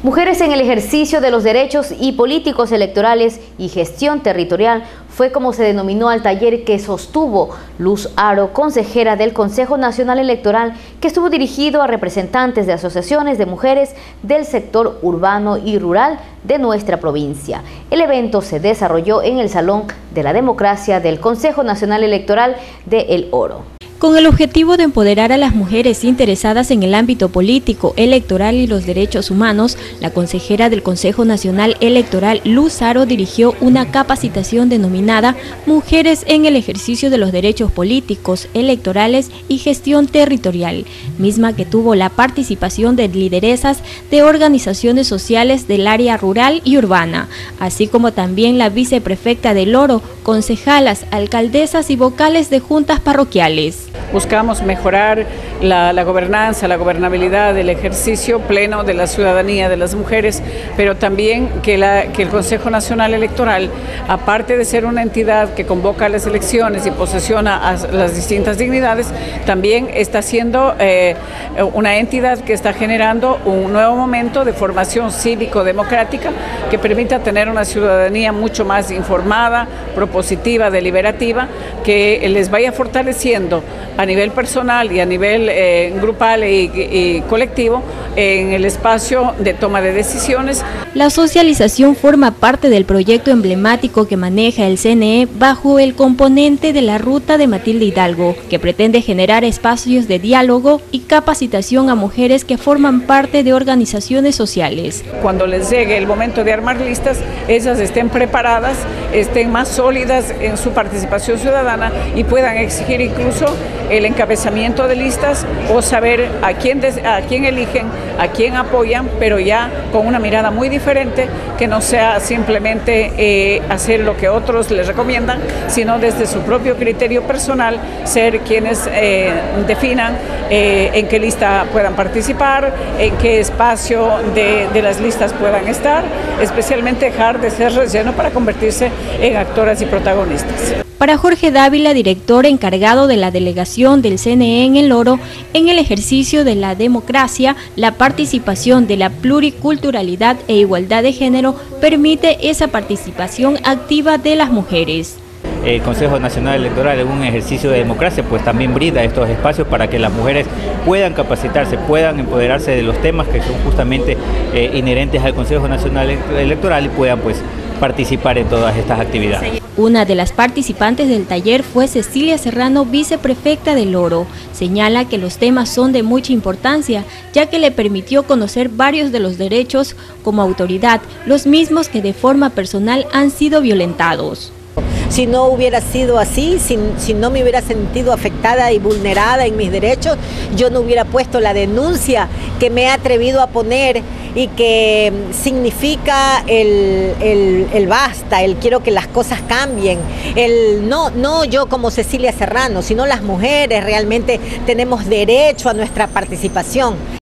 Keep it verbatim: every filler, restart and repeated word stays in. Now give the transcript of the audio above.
Mujeres en el ejercicio de los derechos y políticos electorales y gestión territorial fue como se denominó al taller que sostuvo Luz Haro, consejera del Consejo Nacional Electoral, que estuvo dirigido a representantes de asociaciones de mujeres del sector urbano y rural de nuestra provincia. El evento se desarrolló en el Salón de la Democracia del Consejo Nacional Electoral de El Oro. Con el objetivo de empoderar a las mujeres interesadas en el ámbito político, electoral y los derechos humanos, la consejera del Consejo Nacional Electoral, Luz Haro, dirigió una capacitación denominada Mujeres en el ejercicio de los derechos políticos, electorales y gestión territorial, misma que tuvo la participación de lideresas de organizaciones sociales del área rural y urbana, así como también la viceprefecta del Oro, concejalas, alcaldesas y vocales de juntas parroquiales. Buscamos mejorar la, la gobernanza, la gobernabilidad, el ejercicio pleno de la ciudadanía, de las mujeres, pero también que, la, que el Consejo Nacional Electoral, aparte de ser una entidad que convoca a las elecciones y posesiona a las distintas dignidades, también está siendo eh, una entidad que está generando un nuevo momento de formación cívico-democrática que permita tener una ciudadanía mucho más informada, propositiva, deliberativa, que les vaya fortaleciendo a nivel personal y a nivel eh, grupal y, y colectivo en el espacio de toma de decisiones. La socialización forma parte del proyecto emblemático que maneja el C N E bajo el componente de la Ruta de Matilde Hidalgo, que pretende generar espacios de diálogo y capacitación a mujeres que forman parte de organizaciones sociales. Cuando les llegue el momento de armar listas, ellas estén preparadas, estén más sólidas en su participación ciudadana y puedan exigir incluso el encabezamiento de listas o saber a quién, a quién eligen, a quién apoyan, pero ya con una mirada muy diferente, que no sea simplemente eh, hacer lo que otros les recomiendan, sino desde su propio criterio personal, ser quienes eh, definan eh, en qué lista puedan participar, en qué espacio de, de las listas puedan estar, especialmente dejar de ser relleno para convertirse en actoras y protagonistas. Para Jorge Dávila, director encargado de la delegación del C N E en El Oro, en el ejercicio de la democracia, la participación de la pluriculturalidad e igualdad de género permite esa participación activa de las mujeres. El Consejo Nacional Electoral, en un ejercicio de democracia, pues también brinda estos espacios para que las mujeres puedan capacitarse, puedan empoderarse de los temas que son justamente eh, inherentes al Consejo Nacional Electoral y puedan pues participar en todas estas actividades. Una de las participantes del taller fue Cecilia Serrano, viceprefecta del Oro. Señala que los temas son de mucha importancia, ya que le permitió conocer varios de los derechos como autoridad, los mismos que de forma personal han sido violentados. Si no hubiera sido así, si, si no me hubiera sentido afectada y vulnerada en mis derechos, yo no hubiera puesto la denuncia que me he atrevido a poner y que significa el, el, el basta, el quiero que las cosas cambien, el no, no yo como Cecilia Serrano, sino las mujeres realmente tenemos derecho a nuestra participación.